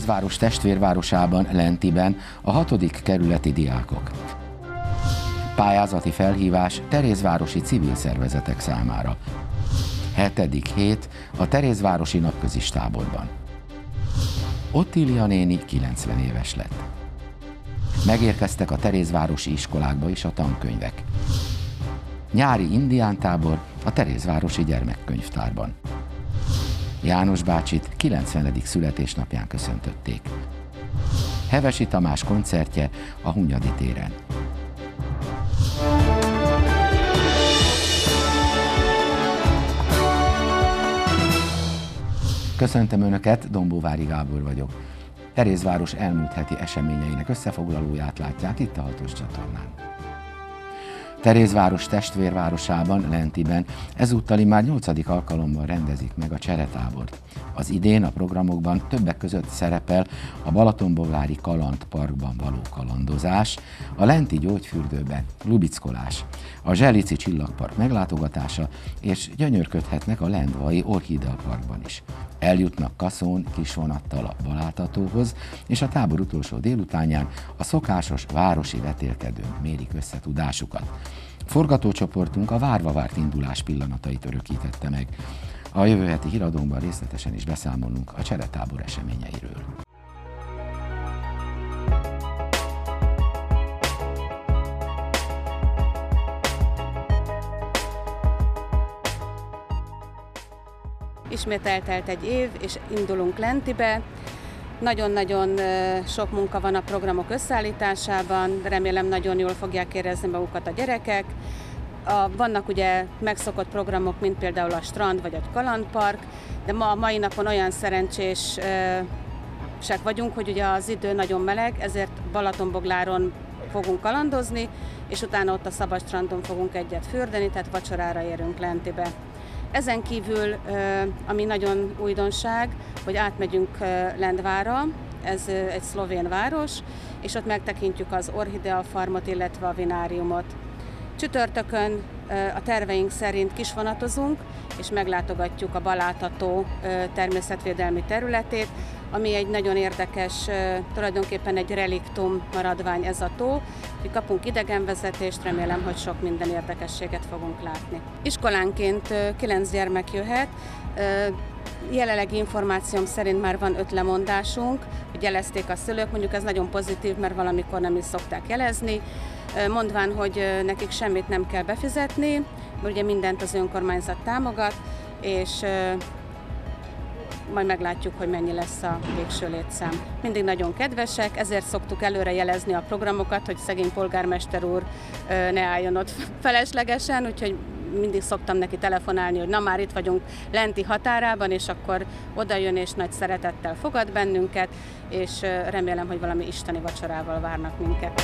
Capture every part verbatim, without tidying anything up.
Terézváros testvérvárosában, Lentiben a hatodik kerületi diákok. Pályázati felhívás terézvárosi civil szervezetek számára. Hetedik hét a terézvárosi napközis táborban. Ottília néni kilencven éves lett. Megérkeztek a terézvárosi iskolákba is a tankönyvek. Nyári indiántábor a terézvárosi gyermekkönyvtárban. János bácsit kilencvenedik születésnapján köszöntötték. Hevesi Tamás koncertje a Hunyadi téren. Köszöntöm Önöket, Dombóvári Gábor vagyok. Terézváros elmúlt heti eseményeinek összefoglalóját látják itt a Hatos csatornán. Terézváros testvérvárosában, Lentiben ezúttal már nyolcadik alkalommal rendezik meg a cseretábort. Az idén a programokban többek között szerepel a Balatonboglári Kalandparkban való kalandozás, a Lenti gyógyfürdőben lubickolás, a Zselici Csillagpark meglátogatása, és gyönyörködhetnek a Lendvai Orchidea Parkban is. Eljutnak Kaszón kisvonattal a Baláltatóhoz, és a tábor utolsó délutánján a szokásos városi vetélkedőn mérik össze tudásukat. Forgatócsoportunk a várva várt indulás pillanatait örökítette meg. A jövő heti híradónkban részletesen is beszámolunk a cseretábor eseményeiről. Ismét eltelt egy év, és indulunk Lentibe. Nagyon-nagyon sok munka van a programok összeállításában, remélem nagyon jól fogják érezni magukat a gyerekek. A, vannak ugye megszokott programok, mint például a strand vagy a kalandpark, de ma a mai napon olyan szerencsések vagyunk, hogy ugye az idő nagyon meleg, ezért Balatonbogláron fogunk kalandozni, és utána ott a szabad strandon fogunk egyet fürdeni, tehát vacsorára érünk Lentibe. Ezen kívül, ami nagyon újdonság, hogy átmegyünk Lendvára, ez egy szlovén város, és ott megtekintjük az Orchidea farmot, illetve a vináriumot. Csütörtökön a terveink szerint kisvonatozunk, és meglátogatjuk a Baláltató természetvédelmi területét, ami egy nagyon érdekes, tulajdonképpen egy reliktum maradvány ez a tó, hogy kapunk idegenvezetést, remélem, hogy sok minden érdekességet fogunk látni. Iskolánként kilenc gyermek jöhet, jelenlegi információm szerint már van öt lemondásunk, hogy jelezték a szülők, mondjuk ez nagyon pozitív, mert valamikor nem is szokták jelezni, mondván, hogy nekik semmit nem kell befizetni, mert ugye mindent az önkormányzat támogat, és majd meglátjuk, hogy mennyi lesz a végső létszám. Mindig nagyon kedvesek, ezért szoktuk előre jelezni a programokat, hogy szegény polgármester úr ne álljon ott feleslegesen, úgyhogy mindig szoktam neki telefonálni, hogy na már itt vagyunk Lenti határában, és akkor oda jön és nagy szeretettel fogad bennünket, és remélem, hogy valami isteni vacsorával várnak minket.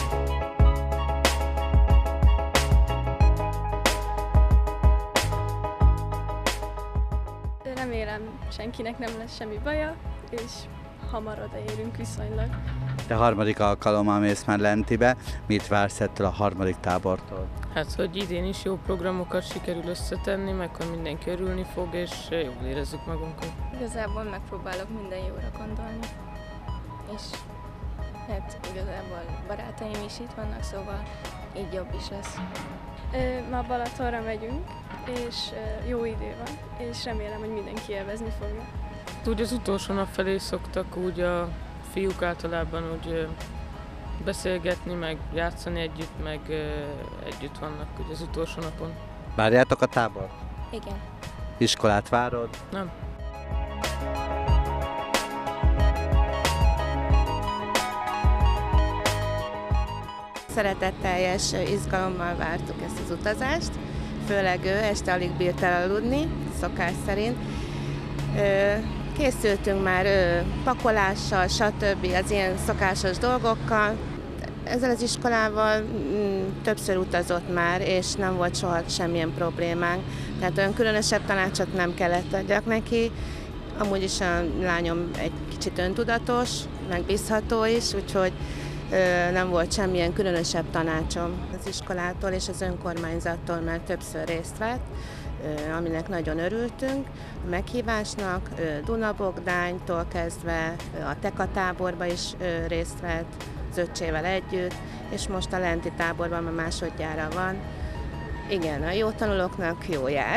Remélem, senkinek nem lesz semmi baja, és hamar odaérünk viszonylag. Te harmadik alkalommal mész már Lentibe. Mit vársz ettől a harmadik tábortól? Hát, hogy idén is jó programokat sikerül összetenni, meg hogy mindenki örülni fog, és jól érezzük magunkat. Igazából megpróbálok minden jóra gondolni, és hát igazából barátaim is itt vannak, szóval így jobb is lesz. Ma Balatonra megyünk, és jó idő van, és remélem, hogy mindenki élvezni fogja. Úgy az utolsó nap felé szoktak úgy a fiúk általában úgy beszélgetni, meg játszani együtt, meg együtt vannak úgy az utolsó napon. Várjátok a tábort? Igen. Iskolát várod? Nem. Szeretetteljes izgalommal vártuk ezt az utazást, főleg ő este alig bírt elaludni, szokás szerint. Készültünk már pakolással, stb. Az ilyen szokásos dolgokkal. Ezzel az iskolával többször utazott már, és nem volt soha semmilyen problémánk. Tehát olyan különösebb tanácsot nem kellett adjak neki. Amúgy is a lányom egy kicsit öntudatos, megbízható is, úgyhogy nem volt semmilyen különösebb tanácsom az iskolától és az önkormányzattól, mert többször részt vett, aminek nagyon örültünk. A meghívásnak Duna-Bogdánytól kezdve a Teka táborba is részt vett, az öccsével együtt, és most a lenti táborban már másodjára van. Igen, a jó tanulóknak jó jár.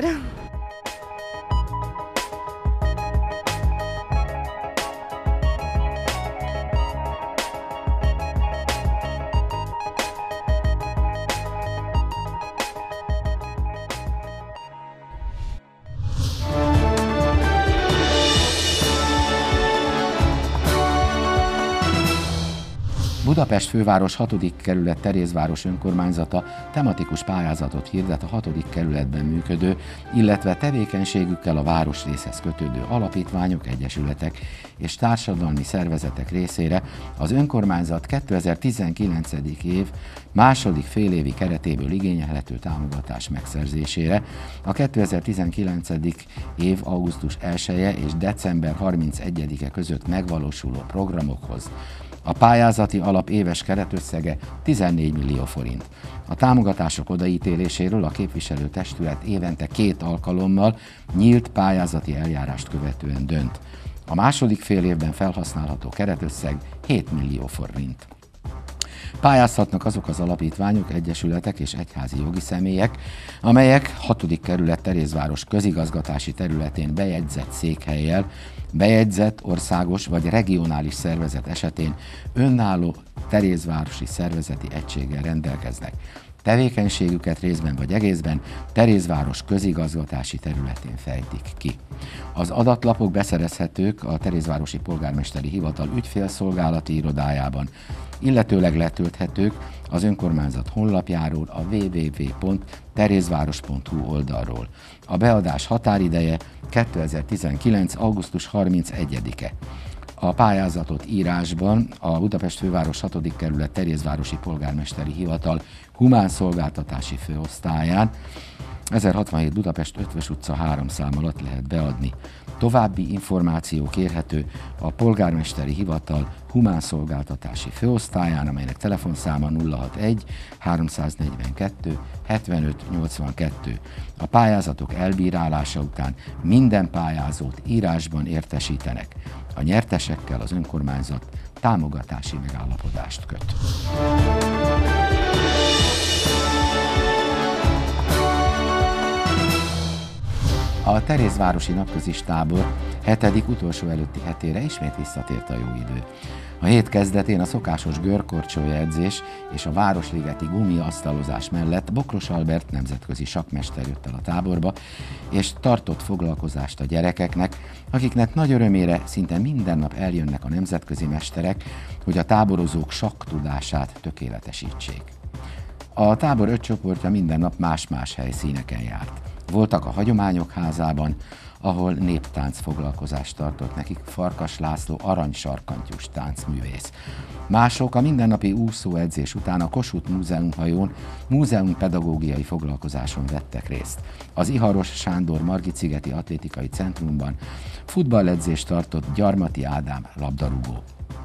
Budapest főváros hatodik kerület Terézváros önkormányzata tematikus pályázatot hirdet a hatodik kerületben működő, illetve tevékenységükkel a városrészhez kötődő alapítványok, egyesületek és társadalmi szervezetek részére az önkormányzat kétezer-tizenkilencedik év második félévi keretéből igényelhető támogatás megszerzésére a kétezer-tizenkilencedik év augusztus elseje és december harmincegyedike között megvalósuló programokhoz. A pályázati alap éves keretösszege tizennégy millió forint. A támogatások odaítéléséről a képviselőtestület évente két alkalommal nyílt pályázati eljárást követően dönt. A második fél évben felhasználható keretösszeg hét millió forint. Pályázhatnak azok az alapítványok, egyesületek és egyházi jogi személyek, amelyek hatodik kerület Terézváros közigazgatási területén bejegyzett székhellyel, bejegyzett országos vagy regionális szervezet esetén önálló terézvárosi szervezeti egységgel rendelkeznek. Tevékenységüket részben vagy egészben Terézváros közigazgatási területén fejtik ki. Az adatlapok beszerezhetők a Terézvárosi Polgármesteri Hivatal ügyfélszolgálati irodájában, illetőleg letölthetők az önkormányzat honlapjáról, a double-u double-u double-u pont terézváros pont hu oldalról. A beadás határideje kétezer-tizenkilenc augusztus harmincegyedike. A pályázatot írásban a Budapest főváros hatodik kerület Terézvárosi Polgármesteri Hivatal humán szolgáltatási főosztályán ezerhatvanhét Budapest Ötvös utca három szám alatt lehet beadni. További információ kérhető a Polgármesteri Hivatal humán szolgáltatási főosztályán, amelynek telefonszáma nulla hatvanegy háromszáznegyvenkettő hetvenöt nyolcvankettő. A pályázatok elbírálása után minden pályázót írásban értesítenek. A nyertesekkel az önkormányzat támogatási megállapodást köt. A Terézvárosi napközis tábor hetedik utolsó előtti hetére ismét visszatért a jó idő. A hét kezdetén a szokásos görkorcsolya edzés és a városligeti gumiasztalozás mellett Bokros Albert nemzetközi sakkmester jött el a táborba, és tartott foglalkozást a gyerekeknek, akiknek nagy örömére szinte minden nap eljönnek a nemzetközi mesterek, hogy a táborozók sakk tudását tökéletesítsék. A tábor öt csoportja minden nap más-más helyszíneken járt. Voltak a Hagyományok Házában, ahol néptánc foglalkozást tartott nekik Farkas László aranysarkantyús táncművész. Mások a mindennapi úszóedzés után a Kossuth Múzeumhajón múzeumpedagógiai foglalkozáson vettek részt. Az Iharos Sándor Margit-szigeti Atlétikai Centrumban futballedzést tartott Gyarmati Ádám labdarúgó.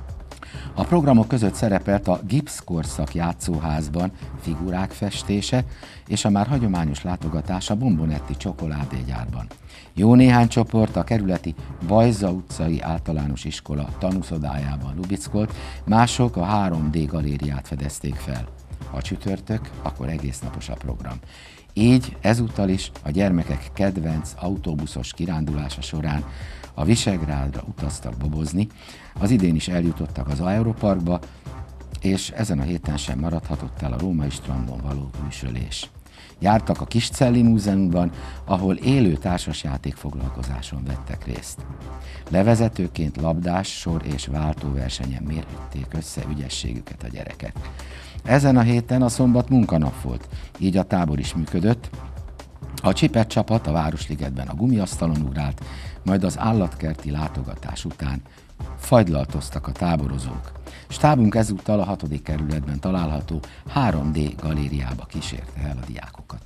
A programok között szerepelt a Gipszkorszak játszóházban figurák festése és a már hagyományos látogatás a Bombonetti csokoládégyárban. Jó néhány csoport a kerületi Bajza utcai általános iskola tanúszodájában lubickolt, mások a három dé galériát fedezték fel. Ha csütörtök, akkor egésznapos a program. Így ezúttal is a gyermekek kedvenc autóbuszos kirándulása során a Visegrádra utaztak bobozni, az idén is eljutottak az Aeroparkba, és ezen a héten sem maradhatott el a római strandon való űsölés. Jártak a Kiscelli Múzeumban, ahol élő társasjáték foglalkozáson vettek részt. Levezetőként labdás, sor és váltóversenyen mérhették össze ügyességüket a gyerekek. Ezen a héten a szombat munkanap volt, így a tábor is működött. A Csipet csapat a Városligetben a gumiasztalon ugrált, majd az állatkerti látogatás után fagylaltoztak a táborozók. Stábunk ezúttal a hatodik kerületben található három dé galériába kísérte el a diákokat.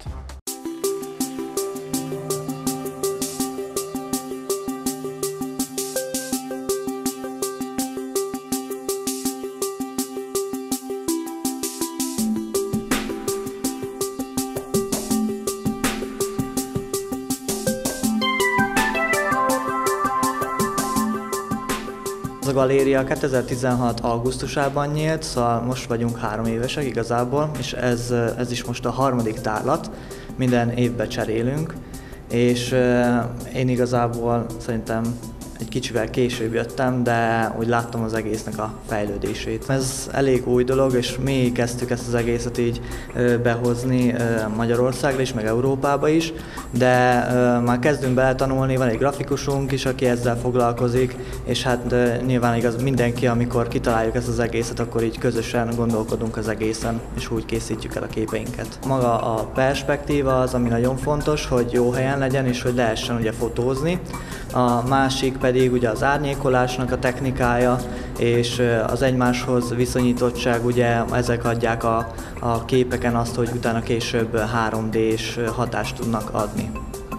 Ez a galéria kétezer-tizenhat augusztusában nyílt, szóval most vagyunk három évesek igazából, és ez, ez is most a harmadik tárlat, minden évben cserélünk, és én igazából szerintem egy kicsivel később jöttem, de úgy láttam az egésznek a fejlődését. Ez elég új dolog, és mi kezdtük ezt az egészet így behozni Magyarországra is, meg Európába is, de már kezdünk beletanulni, van egy grafikusunk is, aki ezzel foglalkozik, és hát nyilván igaz, mindenki, amikor kitaláljuk ezt az egészet, akkor így közösen gondolkodunk az egészen, és úgy készítjük el a képeinket. Maga a perspektíva az, ami nagyon fontos, hogy jó helyen legyen, és hogy lehessen ugye fotózni. A másik pedig ugye az árnyékolásnak a technikája, és az egymáshoz viszonyítottság, ugye ezek adják a, a képeken azt, hogy utána később három dés hatást tudnak adni.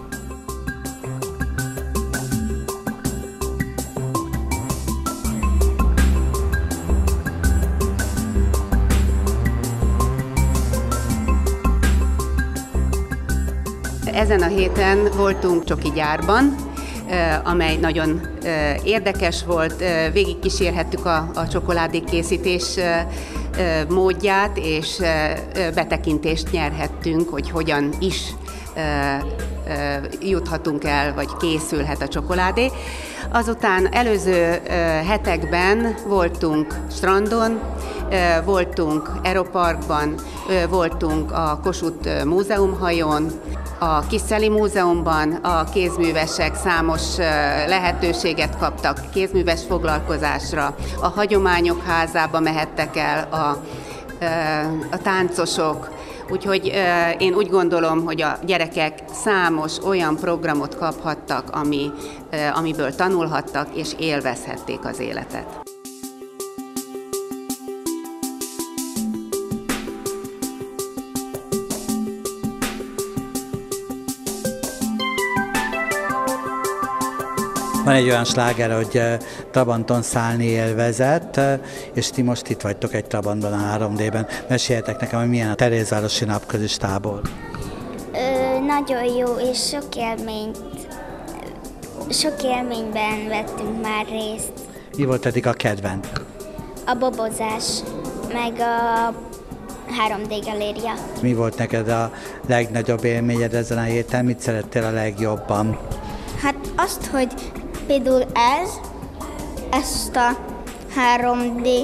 Ezen a héten voltunk csoki gyárban, amely nagyon érdekes volt, végigkísérhettük a, a csokoládékészítés módját, és betekintést nyerhettünk, hogy hogyan is juthatunk el, vagy készülhet a csokoládé. Azután előző hetekben voltunk strandon, voltunk Aeroparkban, voltunk a Kossuth múzeumhajón, a Kisszeli Múzeumban a kézművesek számos lehetőséget kaptak kézműves foglalkozásra, a Hagyományok Házába mehettek el a, a táncosok, úgyhogy én úgy gondolom, hogy a gyerekek számos olyan programot kaphattak, ami, amiből tanulhattak és élvezhették az életet. Van egy olyan sláger, hogy Trabanton szállni élvezet, és ti most itt vagytok egy Trabantban a három dében. Meséljetek nekem, hogy milyen a Terézvárosi Napközis tábor. Ö, nagyon jó, és sok élményt, sok élményben vettünk már részt. Mi volt eddig a kedvenc? A bobozás, meg a három dé galéria. Mi volt neked a legnagyobb élményed ezen a héten? Mit szerettél a legjobban? Hát azt, hogy például ez, ezt a három dé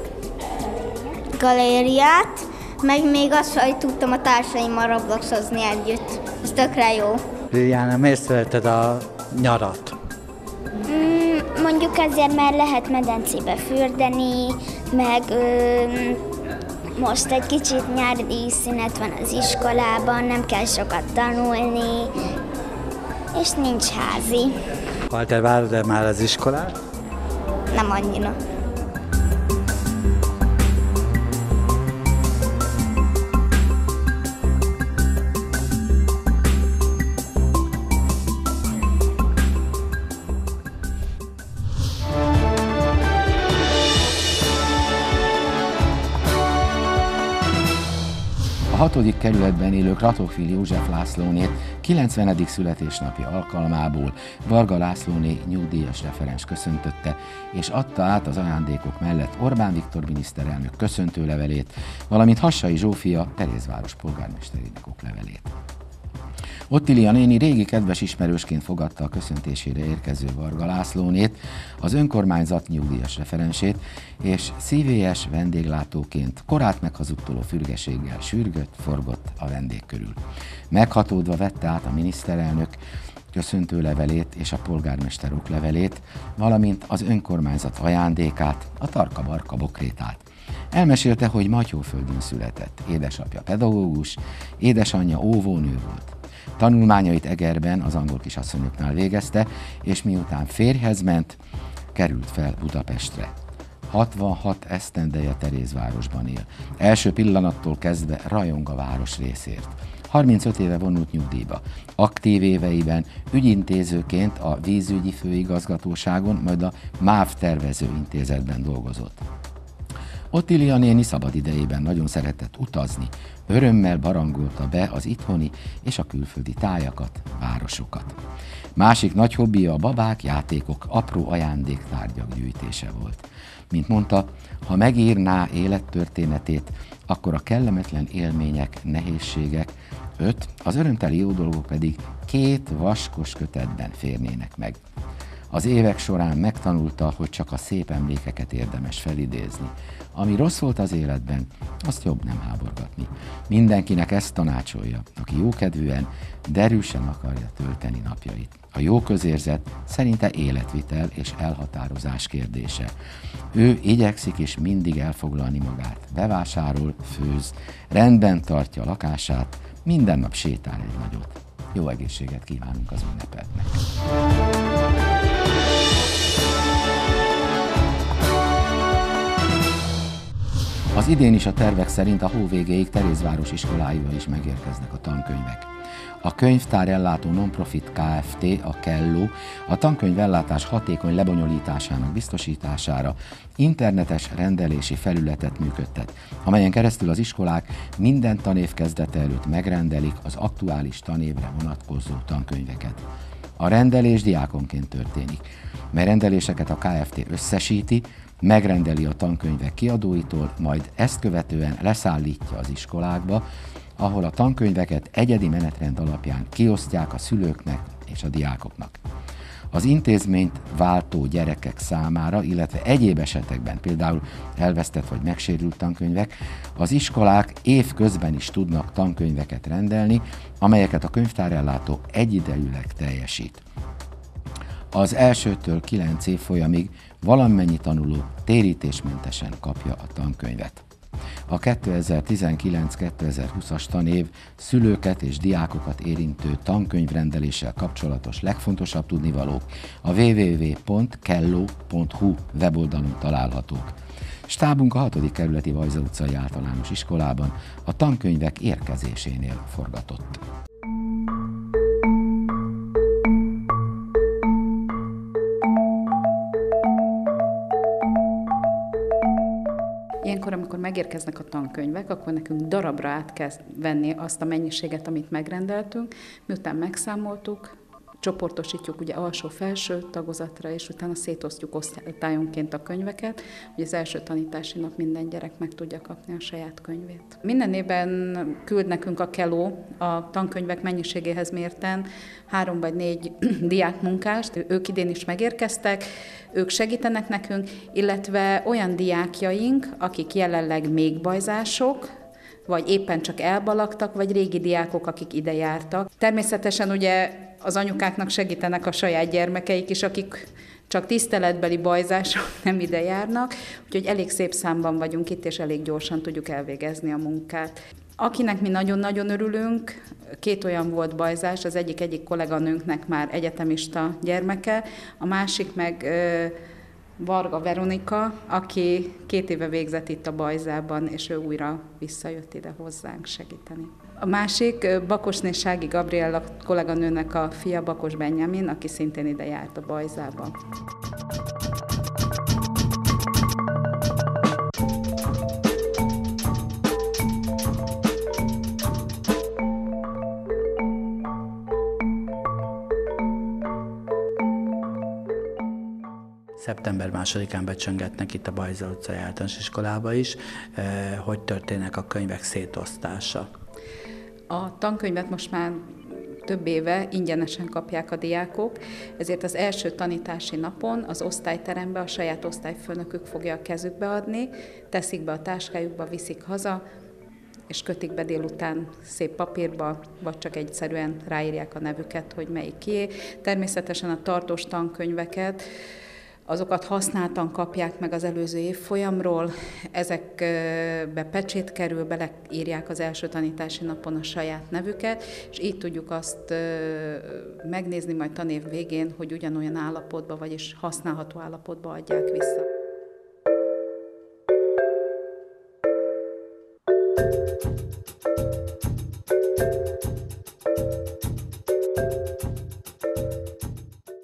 galériát, meg még azt, hogy tudtam a társaimmal robloxozni együtt. Ez tökre jó. Liliana, miért szereted a nyarat? Mm, mondjuk ezért, mert lehet medencébe fürdeni, meg ö, most egy kicsit nyári szünet van az iskolában, nem kell sokat tanulni, és nincs házi. Walter, várod-e már az iskolát? Nem annyira. A hatodik kerületben élő Kratochwil József Lászlónét kilencvenedik születésnapi alkalmából Varga Lászlóné nyugdíjas referens köszöntötte, és adta át az ajándékok mellett Orbán Viktor miniszterelnök köszöntőlevelét, valamint Hassai Zsófia Terézváros polgármesterének oklevelét. Ottilia néni régi kedves ismerősként fogadta a köszöntésére érkező Varga Lászlónét, az önkormányzat nyugdíjas referensét, és szívélyes vendéglátóként korát meghazudtoló fürgeséggel sürgött, forgott a vendég körül. Meghatódva vette át a miniszterelnök köszöntőlevelét és a polgármester oklevelét, valamint az önkormányzat ajándékát, a tarka-barka bokrétát. Elmesélte, hogy Matyóföldön született, édesapja pedagógus, édesanyja óvónő volt. Tanulmányait Egerben az angol kisasszonyoknál végezte, és miután férjhez ment, került fel Budapestre. hatvanhat esztendeje Terézvárosban él. Első pillanattól kezdve rajong a város részért. harmincöt éve vonult nyugdíjba. Aktív éveiben ügyintézőként a vízügyi főigazgatóságon, majd a MÁV tervező intézetben dolgozott. Ottilia néni szabad idejében nagyon szeretett utazni, örömmel barangolta be az itthoni és a külföldi tájakat, városokat. Másik nagy hobbija a babák, játékok, apró ajándéktárgyak gyűjtése volt. Mint mondta, ha megírná élettörténetét, akkor a kellemetlen élmények, nehézségek, öt, az örömteli jó dolgok pedig két vaskos kötetben férnének meg. Az évek során megtanulta, hogy csak a szép emlékeket érdemes felidézni. Ami rossz volt az életben, azt jobb nem háborgatni. Mindenkinek ezt tanácsolja, aki jókedvűen, derűsen akarja tölteni napjait. A jó közérzet szerinte életvitel és elhatározás kérdése. Ő igyekszik is mindig elfoglalni magát, bevásárol, főz, rendben tartja a lakását, minden nap sétál egy nagyot. Jó egészséget kívánunk az ünnepeknek! Az idén is a tervek szerint a hó végéig Terézváros iskoláiba is megérkeznek a tankönyvek. A könyvtárellátó non-profit Kft. A Kelló a tankönyvellátás hatékony lebonyolításának biztosítására internetes rendelési felületet működtet, amelyen keresztül az iskolák minden tanév kezdete előtt megrendelik az aktuális tanévre vonatkozó tankönyveket. A rendelés diákonként történik, mely rendeléseket a Kft. Összesíti, megrendeli a tankönyvek kiadóitól, majd ezt követően leszállítja az iskolákba, ahol a tankönyveket egyedi menetrend alapján kiosztják a szülőknek és a diákoknak. Az intézményt váltó gyerekek számára, illetve egyéb esetekben, például elvesztett vagy megsérült tankönyvek, az iskolák évközben is tudnak tankönyveket rendelni, amelyeket a könyvtárellátó egyidejűleg teljesít. Az elsőtől kilenc évfolyamig valamennyi tanuló térítésmentesen kapja a tankönyvet. A kétezer-tizenkilenc kétezer-húszas tanév szülőket és diákokat érintő tankönyvrendeléssel kapcsolatos legfontosabb tudnivalók a double-u double-u double-u pont kelló pont hu weboldalon találhatók. Stábunk a hatodik kerületi Vajza utcai általános iskolában a tankönyvek érkezésénél forgatott. Ilyenkor, amikor megérkeznek a tankönyvek, akkor nekünk darabra át kell venni azt a mennyiséget, amit megrendeltünk, miután megszámoltuk, csoportosítjuk ugye alsó-felső tagozatra, és utána szétosztjuk osztályonként a könyveket, hogy az első tanítási nap minden gyerek meg tudja kapni a saját könyvét. Minden évben küld nekünk a Kelló a tankönyvek mennyiségéhez mérten három vagy négy diákmunkást, ők idén is megérkeztek, ők segítenek nekünk, illetve olyan diákjaink, akik jelenleg még bajzások, vagy éppen csak elbalagtak, vagy régi diákok, akik ide jártak. Természetesen ugye az anyukáknak segítenek a saját gyermekeik is, akik csak tiszteletbeli bajzások nem ide járnak, úgyhogy elég szép számban vagyunk itt, és elég gyorsan tudjuk elvégezni a munkát. Akinek mi nagyon-nagyon örülünk, két olyan volt bajzás, az egyik egyik kolléganőnknek már egyetemista gyermeke, a másik meg Varga Veronika, aki két éve végzett itt a Bajzában, és ő újra visszajött ide hozzánk segíteni. A másik Bakosné Sági Gabriella kolléganőnek a fia, Bakos Benjamin, aki szintén ide járt a Bajzába. Szeptember másodikán becsöngetnek itt a Bajza utcai általános iskolába is, hogy történnek a könyvek szétosztása. A tankönyvet most már több éve ingyenesen kapják a diákok, ezért az első tanítási napon az osztályterembe a saját osztályfőnökük fogja a kezükbe adni, teszik be a táskájukba, viszik haza, és kötik be délután szép papírba, vagy csak egyszerűen ráírják a nevüket, hogy melyik kié. Természetesen a tartós tankönyveket, azokat használtan kapják meg az előző évfolyamról, ezekbe pecsét kerül, beleírják az első tanítási napon a saját nevüket, és így tudjuk azt megnézni majd tanév végén, hogy ugyanolyan állapotban, vagyis használható állapotban adják vissza.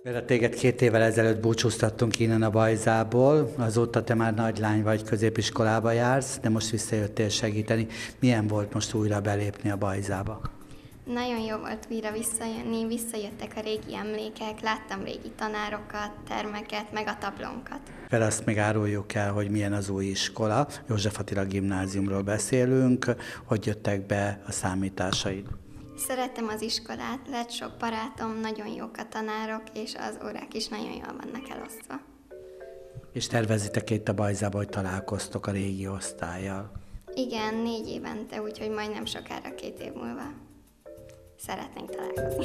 Például téged két évvel ezelőtt búcsúztattunk innen a Bajzából, azóta te már nagylány vagy, középiskolába jársz, de most visszajöttél segíteni. Milyen volt most újra belépni a Bajzába? Nagyon jó volt újra visszajönni, visszajöttek a régi emlékek, láttam régi tanárokat, termeket, meg a tablónkat. Fel azt még áruljuk el, hogy milyen az új iskola. József Attila gimnáziumról beszélünk, hogy jöttek be a számításaid. Szeretem az iskolát, lett sok barátom, nagyon jók a tanárok, és az órák is nagyon jól vannak elosztva. És tervezitek itt a Bajzába, hogy találkoztok a régi osztállyal? Igen, négy évente, úgyhogy majdnem sokára két év múlva szeretnénk találkozni.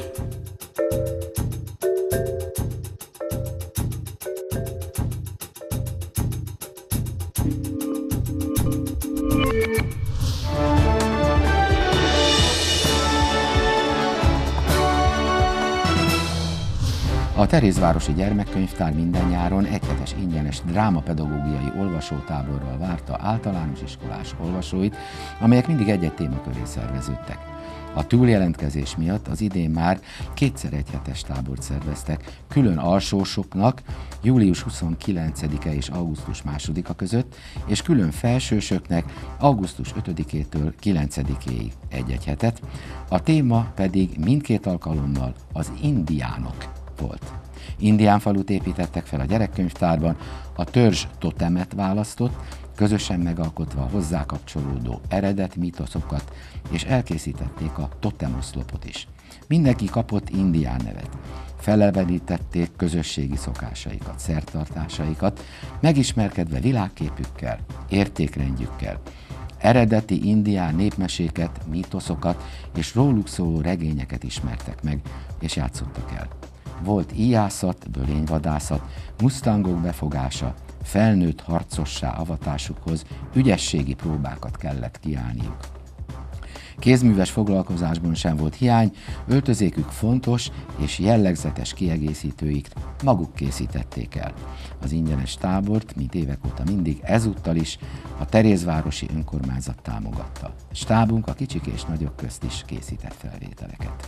A Terézvárosi Gyermekkönyvtár minden nyáron egyhetes ingyenes drámapedagógiai olvasótáborral várta általános iskolás olvasóit, amelyek mindig egy-egy témaköré szerveződtek. A túljelentkezés miatt az idén már kétszer egyhetes tábort szerveztek, külön alsósoknak július huszonkilencedike és augusztus másodika között, és külön felsősöknek augusztus ötödikétől kilencedikéig egy-egy hetet, a téma pedig mindkét alkalommal az indiánok volt. Indián falut építettek fel a gyerekkönyvtárban, a törzs totemet választott, közösen megalkotva a hozzá kapcsolódó eredet mítoszokat, és elkészítették a totemoszlopot is. Mindenki kapott indián nevet. Felelevenítették közösségi szokásaikat, szertartásaikat, megismerkedve világképükkel, értékrendjükkel. Eredeti indián népmeséket, mítoszokat és róluk szóló regényeket ismertek meg, és játszottak el. Volt íjászat, bölényvadászat, mustangok befogása, felnőtt harcossá avatásukhoz ügyességi próbákat kellett kiállniuk. Kézműves foglalkozásban sem volt hiány, öltözékük fontos és jellegzetes kiegészítőik maguk készítették el. Az ingyenes tábort, mint évek óta mindig, ezúttal is a Terézvárosi Önkormányzat támogatta. Stábunk a kicsik és nagyok közt is készített felvételeket.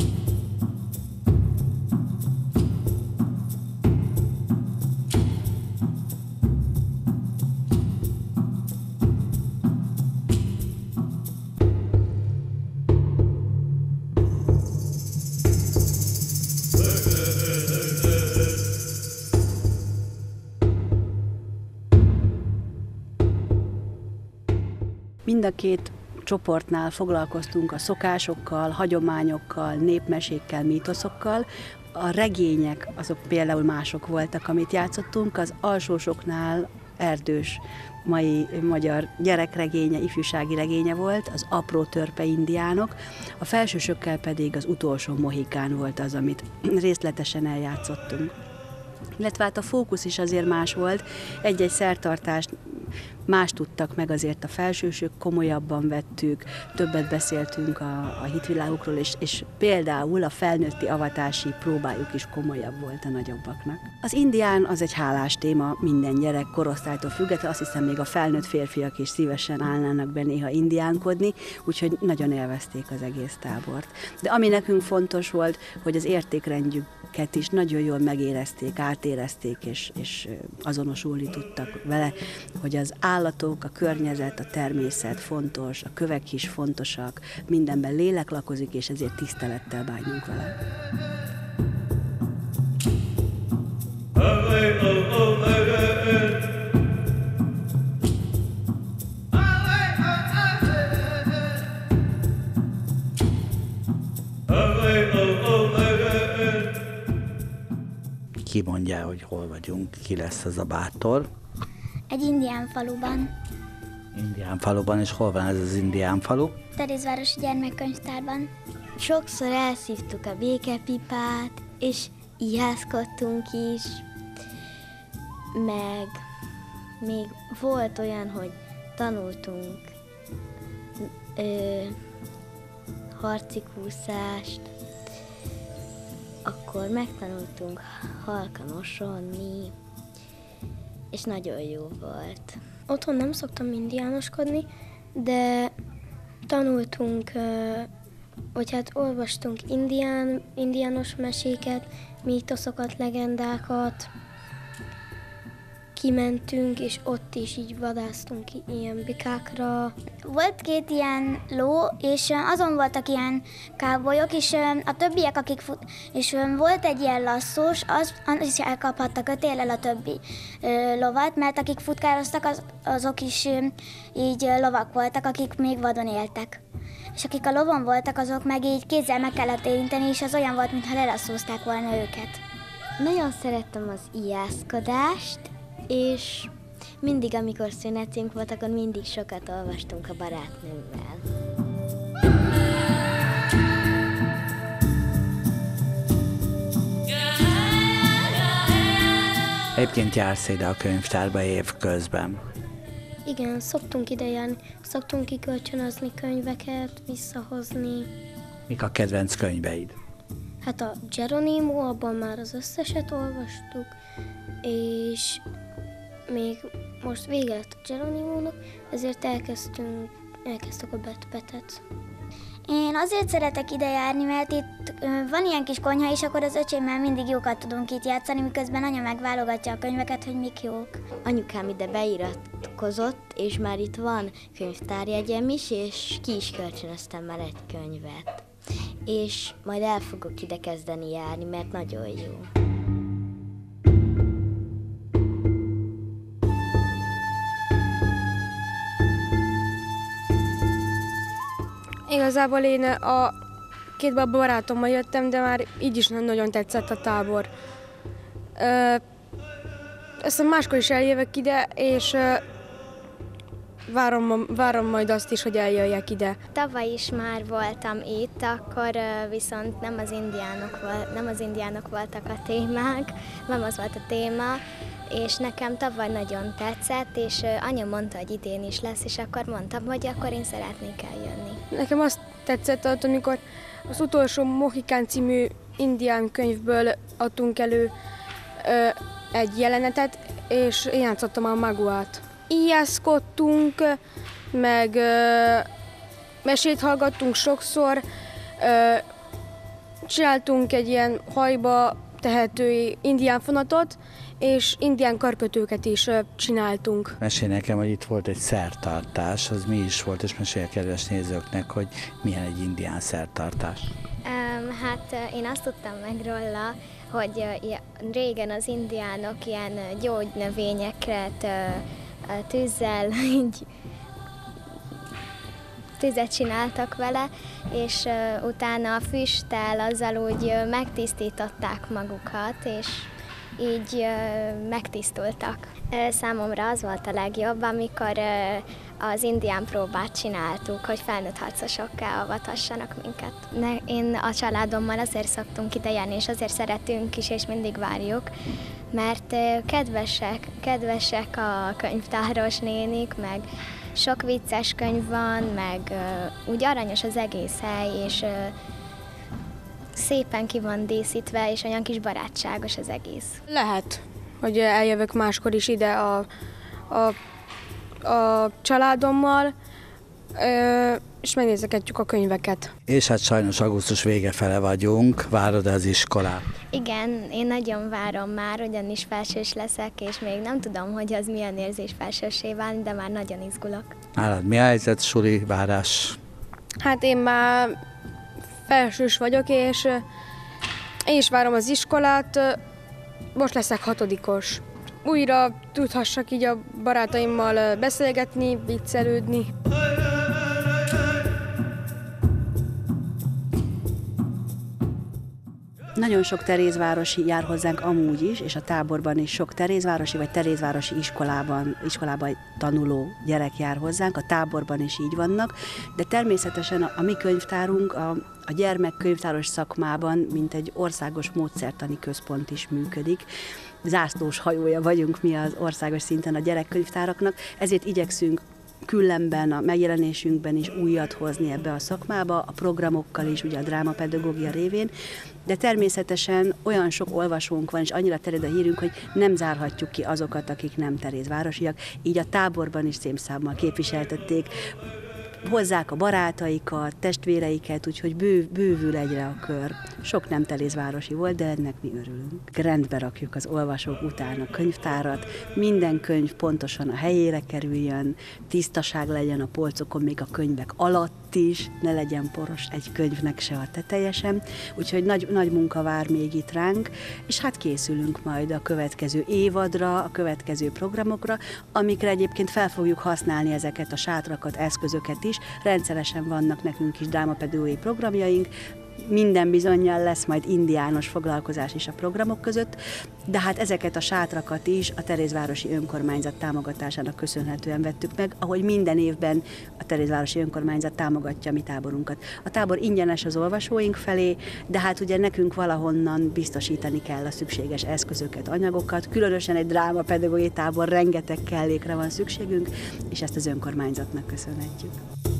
Mind a két csoportnál foglalkoztunk a szokásokkal, hagyományokkal, népmesékkel, mítoszokkal. A regények azok például mások voltak, amit játszottunk, az alsósoknál Erdős mai magyar gyerekregénye, ifjúsági regénye volt, az Apró törpe indiánok, a felsősökkel pedig az Utolsó mohikán volt az, amit részletesen eljátszottunk. Illetve hát a fókusz is azért más volt, egy-egy szertartást más tudtak meg azért a felsősök, komolyabban vettük, többet beszéltünk a, a hitvilágukról, és, és például a felnőtti avatási próbájuk is komolyabb volt a nagyobbaknak. Az indián az egy hálás téma, minden gyerek korosztálytól függetlenül, azt hiszem még a felnőtt férfiak is szívesen állnának be néha indiánkodni, úgyhogy nagyon élvezték az egész tábort. De ami nekünk fontos volt, hogy az értékrendjüket is nagyon jól megérezték, átérezték, és, és azonosulni tudtak vele, hogy az állatok, a környezet, a természet fontos, a kövek is fontosak, mindenben lélek lakozik, és ezért tisztelettel bánjunk vele. Ki mondja, hogy hol vagyunk, ki lesz az a bátor? Egy indián faluban. Indián faluban, és hol van ez az indián falu? Terézvárosi Gyermekkönyvtárban. Sokszor elszívtuk a békepipát, és íjászkodtunk is, meg még volt olyan, hogy tanultunk ö, harcikúszást, akkor megtanultunk halkanosonni, és nagyon jó volt. Otthon nem szoktam indiánoskodni, de tanultunk uh, Vagy hát olvastunk indián, indiános meséket, mítoszokat, legendákat. Kimentünk, és ott is így vadásztunk ilyen bikákra. Volt két ilyen ló, és azon voltak ilyen kábolyok, és a többiek, akik fut, és volt egy ilyen lasszós, az, az is elkaphatta kötéllel a többi lovat, mert akik futkároztak, az, azok is így lovak voltak, akik még vadon éltek. És akik a lovon voltak, azok meg így kézzel meg kellett érinteni, és az olyan volt, mintha lelasszózták volna őket. Nagyon szerettem az ijászkodást, és mindig, amikor szünetünk volt, akkor mindig sokat olvastunk a barátnőmmel. Egyébként jársz ide a könyvtárba évközben? Igen, szoktunk ide járni, szoktunk kikölcsönözni könyveket, visszahozni. Mik a kedvenc könyveid? Hát a Geronimo, abban már az összeset olvastuk, és még most vége lett a Geronimónak, ezért elkezdtünk, elkezdtük a Betbetet. Én azért szeretek ide járni, mert itt van ilyen kis konyha, és akkor az öcsémmel mindig jókat tudunk itt játszani, miközben anya megválogatja a könyveket, hogy mik jók. Anyukám ide beiratkozott, és már itt van könyvtárjegyem is, és ki is kölcsönöztem már egy könyvet. És majd el fogok ide kezdeni járni, mert nagyon jó. Igazából én a két barátommal jöttem, de már így is nagyon tetszett a tábor. Aztán máskor is eljövök ide, és várom, várom majd azt is, hogy eljöjjek ide. Tavaly is már voltam itt, akkor viszont nem az indiánok, nem az indiánok voltak a témák, nem az volt a téma, és nekem tavaly nagyon tetszett, és anya mondta, hogy idén is lesz, és akkor mondtam, hogy akkor én szeretnék eljönni. Nekem azt tetszett, hogy amikor az utolsó Mohikán című indián könyvből adtunk elő ö, egy jelenetet, és én játszottam a maguát. Ijászkodtunk, meg ö, mesét hallgattunk sokszor, ö, csináltunk egy ilyen hajba tehető indián fonatot, és indián karkötőket is csináltunk. Mesélj nekem, hogy itt volt egy szertartás, az mi is volt, és mesélj a kedves nézőknek, hogy milyen egy indián szertartás. Um, hát én azt tudtam meg róla, hogy régen az indiánok ilyen gyógynövényeket tűzzel így tüzet csináltak vele, és utána a füsttel azzal úgy megtisztították magukat, és így uh, megtisztultak. Uh, számomra az volt a legjobb, amikor uh, az indián próbát csináltuk, hogy felnőtt harcosokká avatassanak minket. Ne, én a családommal azért szoktunk ide járni, és azért szeretünk is, és mindig várjuk, mert uh, kedvesek, kedvesek a könyvtáros nénik, meg sok vicces könyv van, meg uh, úgy aranyos az egész hely, és uh, szépen ki van díszítve, és olyan kis barátságos az egész. Lehet, hogy eljövök máskor is ide a, a, a családommal, és megnézegetjük a könyveket. És hát sajnos augusztus vége fele vagyunk, várod az iskolát? Igen, én nagyon várom már, ugyanis felsős leszek, és még nem tudom, hogy az milyen érzés felsőssé válni, de már nagyon izgulok. Nálad mi a helyzet, suli, várás? Hát én már felsős vagyok, és én is várom az iskolát, most leszek hatodikos. Újra tudhassak így a barátaimmal beszélgetni, viccelődni. Nagyon sok terézvárosi jár hozzánk amúgy is, és a táborban is sok terézvárosi vagy terézvárosi iskolában, iskolában tanuló gyerek jár hozzánk, a táborban is így vannak, de természetesen a, a mi könyvtárunk a, a gyermekkönyvtáros szakmában, mint egy országos módszertani központ is működik. Zászlós hajója vagyunk mi az országos szinten a gyerekkönyvtáraknak, ezért igyekszünk különben a megjelenésünkben is újat hozni ebbe a szakmába, a programokkal is, ugye a drámapedagógia révén, de természetesen olyan sok olvasónk van, és annyira terjed a hírünk, hogy nem zárhatjuk ki azokat, akik nem terézvárosiak, így a táborban is szémszámmal képviseltették hozzák a barátaikat, testvéreiket, úgyhogy bő, bővül egyre a kör. Sok nem terézvárosi volt, de ennek mi örülünk. Rendbe rakjuk az olvasók után a könyvtárat, minden könyv pontosan a helyére kerüljön, tisztaság legyen a polcokon, még a könyvek alatt is, ne legyen poros egy könyvnek se a teteje sem, úgyhogy nagy, nagy munka vár még itt ránk, és hát készülünk majd a következő évadra, a következő programokra, amikre egyébként fel fogjuk használni ezeket a sátrakat, eszközöket is. Rendszeresen vannak nekünk is drámapedagógiai programjaink, minden bizonnyal lesz majd indiános foglalkozás is a programok között, de hát ezeket a sátrakat is a Terézvárosi Önkormányzat támogatásának köszönhetően vettük meg, ahogy minden évben a Terézvárosi Önkormányzat támogatja a mi táborunkat. A tábor ingyenes az olvasóink felé, de hát ugye nekünk valahonnan biztosítani kell a szükséges eszközöket, anyagokat, különösen egy drámapedagógiai tábor rengeteg kellékre van szükségünk, és ezt az önkormányzatnak köszönhetjük.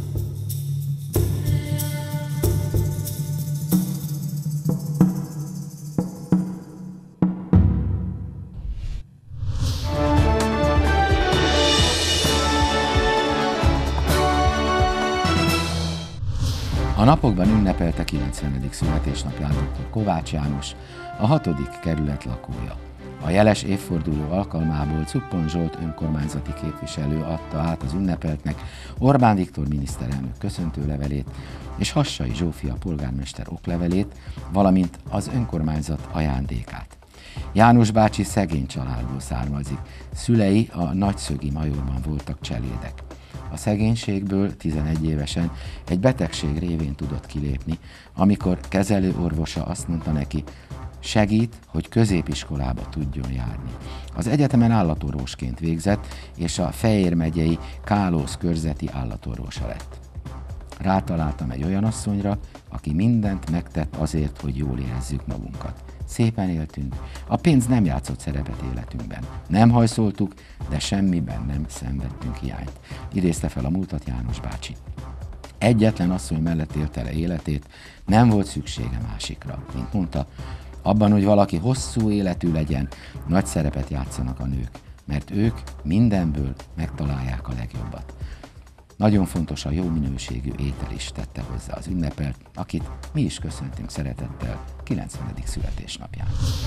A napokban ünnepelte kilencvenedik születésnapját dr. Kovács János, a hatodik kerület lakója. A jeles évforduló alkalmából Cuppon Zsolt önkormányzati képviselő adta át az ünnepeltnek Orbán Viktor miniszterelnök köszöntőlevelét és Hassai Zsófia polgármester oklevelét, valamint az önkormányzat ajándékát. János bácsi szegény családból származik, szülei a Nagyszögi Majorban voltak cselédek. A szegénységből tizenegy évesen egy betegség révén tudott kilépni, amikor kezelőorvosa azt mondta neki, segít, hogy középiskolába tudjon járni. Az egyetemen állatorvosként végzett, és a Fejér megyei Kálóz körzeti állatorvosa lett. Rátaláltam egy olyan asszonyra, aki mindent megtett azért, hogy jól érezzük magunkat. Szépen éltünk, a pénz nem játszott szerepet életünkben. Nem hajszoltuk, de semmiben nem szenvedtünk hiányt. Idézte fel a múltat János bácsi. Egyetlen asszony mellett élte le életét, nem volt szüksége másikra. Mint mondta, abban, hogy valaki hosszú életű legyen, nagy szerepet játszanak a nők, mert ők mindenből megtalálják a legjobbat. Nagyon fontos a jó minőségű étel is, tette hozzá az ünnepelt, akit mi is köszöntünk szeretettel kilencvenedik születésnapján.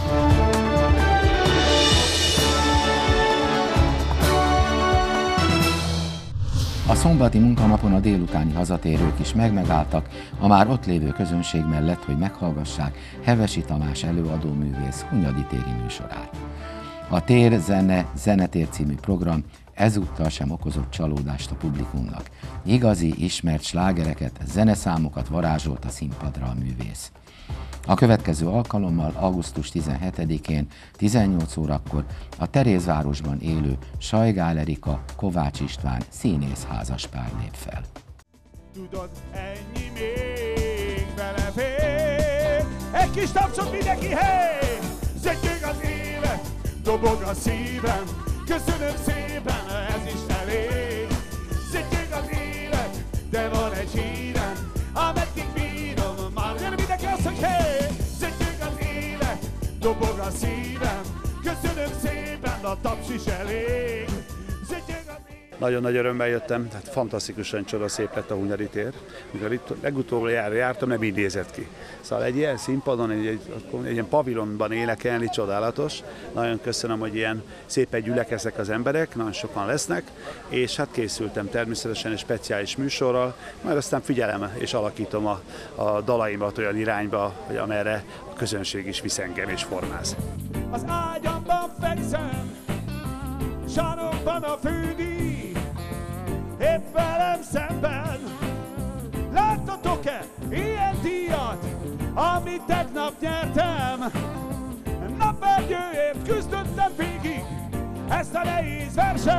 A szombati munkanapon a délutáni hazatérők is megmegálltak a már ott lévő közönség mellett, hogy meghallgassák Hevesi Tamás előadóművész Hunyadi téri műsorát. A Tér Zene Zenetér című program ezúttal sem okozott csalódást a publikumnak. Igazi, ismert slágereket, zeneszámokat varázsolt a színpadra a művész. A következő alkalommal augusztus tizenhetedikén tizennyolc órakor a Terézvárosban élő Sajgál Erika, Kovács István színész házaspár lép fel. Tudod, ennyi még belefér, egy kis tapsot mindenki, hey! Zötyög az élet, dobog a szívem, köszönöm szépen, ez is elég. Zötyög az élet, de van egy hírem, ameddig bírom, már jön mindenki azt, hogy hey! Zötyög az élet, dobog a szívem, köszönöm szépen, a taps is elég. Zötyög az élet. Nagyon nagy örömmel jöttem, tehát fantasztikusan csodaszép lett a Hunyadi tér. Mikor itt legutóbb jártam, nem így nézett ki. Szóval egy ilyen színpadon, egy, egy, egy ilyen pavilonban énekelni csodálatos. Nagyon köszönöm, hogy ilyen szépen gyülekeznek az emberek, nagyon sokan lesznek, és hát készültem természetesen egy speciális műsorral, majd aztán figyelem és alakítom a, a dalaimat olyan irányba, hogy amerre a közönség is visz engem és formáz. Az ágyamban fekszem, sarokban a fődíj, épp velem szemben. Láttatok-e ilyen díjat, amit tegnap nyertem? Napvergyőért küzdöttem végig ezt a nehéz versenyt.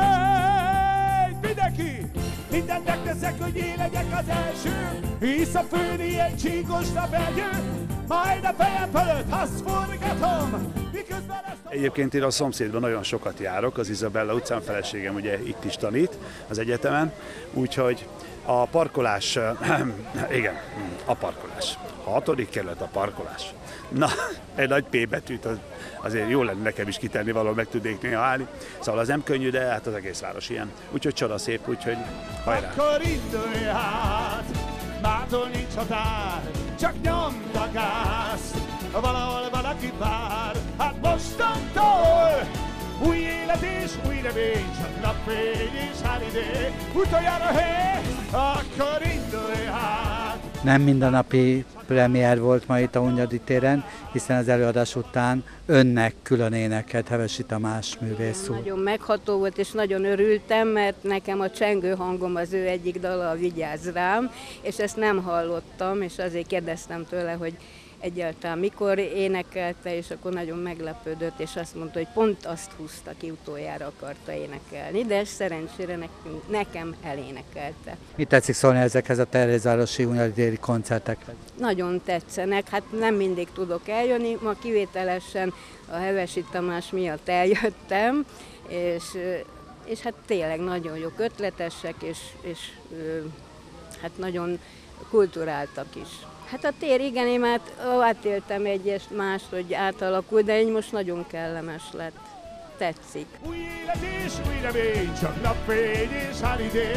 Mindenki, mindent megteszek, hogy én legyek az első, hisz a főni egy csíkos napvergyő, majd a fejem fölött azt forgatom. Egyébként én a szomszédban nagyon sokat járok, az Izabella utcán, feleségem ugye itt is tanít az egyetemen, úgyhogy A parkolás, igen, a parkolás. A hatodik kerület, a parkolás. Na, egy nagy P betűt az, azért jó lenne nekem is kitenni, valahol meg tudnék néha állni. Szóval az nem könnyű, de hát az egész város ilyen. Úgyhogy csoda szép, úgyhogy hajrá! Akkor indulj hát, mától nincs határ, csak nyomd a gázt, valahol valaki vár. Hát mostantól új élet és új remény, csak napfény és hálidé. Utoljára hé, akkor indulj hát! Nem mindennapi premier volt ma itt a Hunyadi téren, hiszen az előadás után önnek külön énekelt Hevesi Tamás művész úr. Nagyon megható volt, és nagyon örültem, mert nekem a csengő hangom az ő egyik dala, a Vigyázz rám, és ezt nem hallottam, és azért kérdeztem tőle, hogy egyáltalán mikor énekelte, és akkor nagyon meglepődött, és azt mondta, hogy pont azt húzta ki, utoljára akarta énekelni, de szerencsére nekünk, nekem elénekelte. Mit tetszik szólni ezekhez a Terézvárosi Hunyadi téri koncertekhez? Nagyon tetszenek, hát nem mindig tudok eljönni, ma kivételesen a Hevesi Tamás miatt eljöttem, és, és hát tényleg nagyon jók, ötletesek, és, és hát nagyon kulturáltak is. Hát a tér, igen, én már átéltem egyest mást, hogy átalakul, de így most nagyon kellemes lett. Tetszik. Új élet és új remény, csak napfény és hálidé.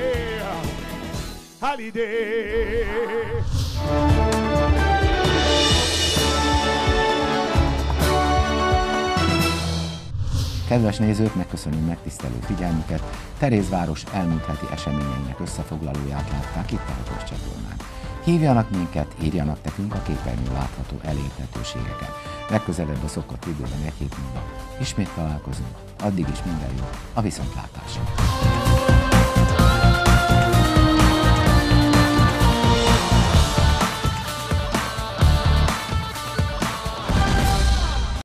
Hálidé. Kedves nézők, megköszönöm megtisztelő figyelmüket. Terézváros elmúlt heti eseményeinek összefoglalóját látták itt a Hatos csatornán. Hívjanak minket, írjanak nekünk a képernyőn látható elérhetőségeken. Legközelebb a szokott időben egy hét múlva ismét találkozunk. Addig is minden jó, a viszontlátásra!